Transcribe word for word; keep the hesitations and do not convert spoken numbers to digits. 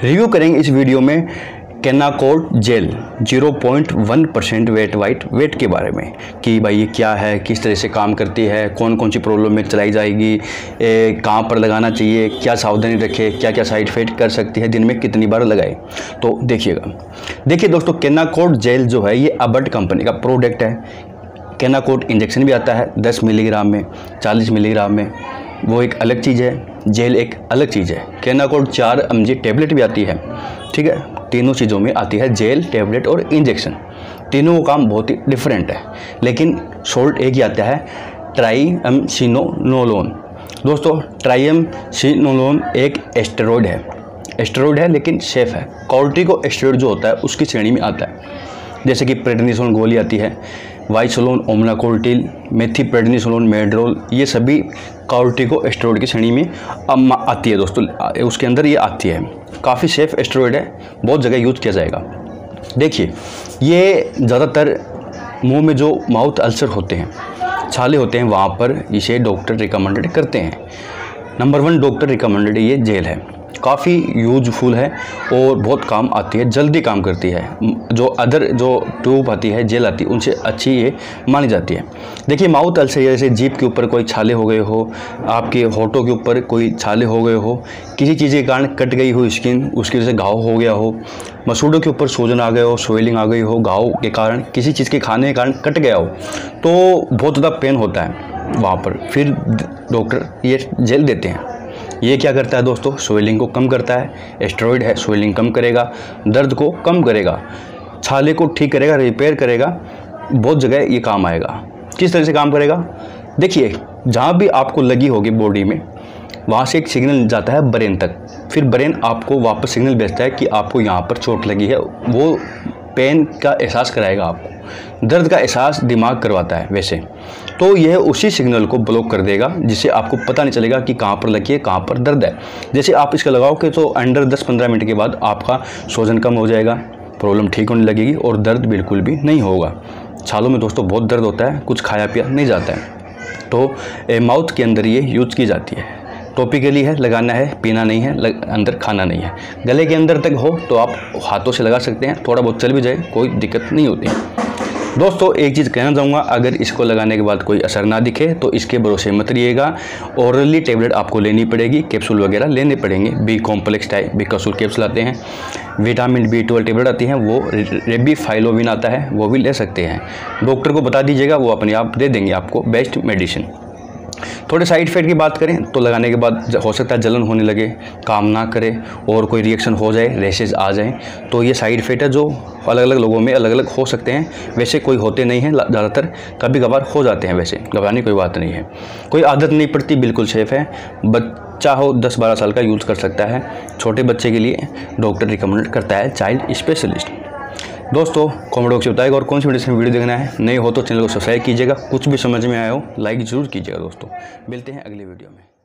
Review करेंगे इस video में Kenacort gel zero point one percent weight white weight के बारे में कि भाई ये क्या है, किस तरह से काम करती है, कौन कौन सी प्रॉब्लम में चलाई जाएगी, कहाँ पर लगाना चाहिए, क्या सावधानी रखें, क्या क्या साइड इफेक्ट कर सकती है, दिन में कितनी बार लगाए। तो देखिएगा। देखिए दोस्तों, केनाकोर्ड जेल जो है ये अबर्ट कंपनी का प्रोडक्ट है। केनाकोर्ड इंजेक्शन भी आता है दस मिलीग्राम में, चालीस मिलीग्राम में, वो एक अलग चीज़ है। जेल एक अलग चीज़ है। केनाकोर्ड चार एम जी टेबलेट भी आती है, ठीक है। तीनों चीज़ों में आती है, जेल, टेबलेट और इंजेक्शन। तीनों का काम बहुत ही डिफरेंट है, लेकिन सोल्ट एक ही आता है, ट्राइएमसिनोलोन। दोस्तों, ट्राइएमसिनोलोन एक एस्टेरॉयड है एस्टेरॉयड है लेकिन सेफ है। कॉर्टिकोस्टेरॉयड जो होता है उसकी श्रेणी में आता है, जैसे कि प्रेडनिसोलोन गोली आती है, वाइसोलोन, ओमनाकोर्टिल, मेथीप्रेडनिसोलोन, मेड्रोल, ये सभी कॉर्टिकोस्टेरॉयड की श्रेणी में आती है दोस्तों। उसके अंदर ये आती है। काफ़ी सेफ एस्टेरॉयड है, बहुत जगह यूज़ किया जाएगा। देखिए, ये ज़्यादातर मुंह में जो माउथ अल्सर होते हैं, छाले होते हैं, वहाँ पर इसे डॉक्टर रिकमेंडेड करते हैं। नंबर वन डॉक्टर रिकमेंडेड ये जेल है। काफ़ी यूजफुल है और बहुत काम आती है, जल्दी काम करती है। जो अदर जो ट्यूब आती है, जेल आती है, उनसे अच्छी ये मानी जाती है। देखिए, माउथ अल्सर जैसे जीभ के ऊपर कोई छाले हो गए हो, आपके होठों के ऊपर कोई छाले हो गए हो, किसी चीज़ के कारण कट गई हो स्किन, उसकी वजह से घाव हो गया हो, मसूड़ों के ऊपर सूजन आ गए हो, स्वेलिंग आ गई हो, घाव के कारण, किसी चीज़ के खाने के कारण कट गया हो, तो बहुत ज़्यादा पेन होता है वहाँ पर। फिर डॉक्टर ये जेल देते हैं। ये क्या करता है दोस्तों? स्वेलिंग को कम करता है। एस्टेरॉयड है, स्वेलिंग कम करेगा, दर्द को कम करेगा, छाले को ठीक करेगा, रिपेयर करेगा, बहुत जगह ये काम आएगा। किस तरह से काम करेगा? देखिए, जहाँ भी आपको लगी होगी बॉडी में, वहाँ से एक सिग्नल जाता है ब्रेन तक। फिर ब्रेन आपको वापस सिग्नल भेजता है कि आपको यहाँ पर चोट लगी है। वो पेन का एहसास कराएगा आपको, दर्द का एहसास दिमाग करवाता है वैसे। तो यह उसी सिग्नल को ब्लॉक कर देगा, जिससे आपको पता नहीं चलेगा कि कहाँ पर लगी है, कहाँ पर दर्द है। जैसे आप इसका लगाओगे तो अंडर दस पंद्रह मिनट के बाद आपका सूजन कम हो जाएगा, प्रॉब्लम ठीक होने लगेगी और दर्द बिल्कुल भी नहीं होगा। छालों में दोस्तों बहुत दर्द होता है, कुछ खाया पिया नहीं जाता है। तो माउथ के अंदर ये यूज़ की जाती है। टॉपिकली है, लगाना है, पीना नहीं है, लग, अंदर खाना नहीं है। गले के अंदर तक हो तो आप हाथों से लगा सकते हैं, थोड़ा बहुत चल भी जाए, कोई दिक्कत नहीं होती है। दोस्तों, एक चीज़ कहना चाहूँगा, अगर इसको लगाने के बाद कोई असर ना दिखे तो इसके भरोसे मत रहिएगा। ओरली टेबलेट आपको लेनी पड़ेगी, कैप्सूल वगैरह लेने पड़ेंगे। B complex type B capsule capsule आते हैं, विटामिन बी ट्वेल्व टेबलेट आती हैं, वो रेबीफाइलोविन आता है, वो भी ले सकते हैं। डॉक्टर को बता दीजिएगा, वो अपने आप दे देंगे आपको बेस्ट मेडिसिन। थोड़े साइड इफेक्ट की बात करें तो लगाने के बाद हो सकता है जलन होने लगे, काम ना करे और कोई रिएक्शन हो जाए, रैशेज आ जाएं, तो ये साइड इफेक्ट है जो अलग अलग लोगों में अलग अलग हो सकते हैं। वैसे कोई होते नहीं हैं, ज़्यादातर कभी कभार हो जाते हैं, वैसे घबराने की कोई बात नहीं है। कोई आदत नहीं पड़ती, बिल्कुल सेफ़ है। बच्चा हो दस बारह साल का यूज़ कर सकता है। छोटे बच्चे के लिए डॉक्टर रिकमेंड करता है चाइल्ड स्पेशलिस्ट। दोस्तों, कमेंट बॉक्स में बताएगा और कौन सी वीडियो वीडियो देखना है। नए हो तो चैनल को सब्सक्राइब कीजिएगा। कुछ भी समझ में आया हो लाइक ज़रूर कीजिएगा। दोस्तों, मिलते हैं अगली वीडियो में।